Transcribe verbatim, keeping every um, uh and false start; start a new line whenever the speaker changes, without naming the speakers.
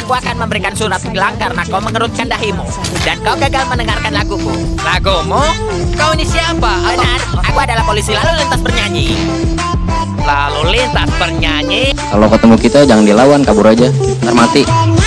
Aku akan memberikan surat tilang karena kau mengerutkan dahimu dan kau gagal mendengarkan laguku.
Lagumu? Kau ini siapa? Atau...
Benar, aku adalah polisi lalu lintas bernyanyi.
Lalu lintas bernyanyi?
Kalau ketemu kita jangan dilawan, kabur aja, ntar mati.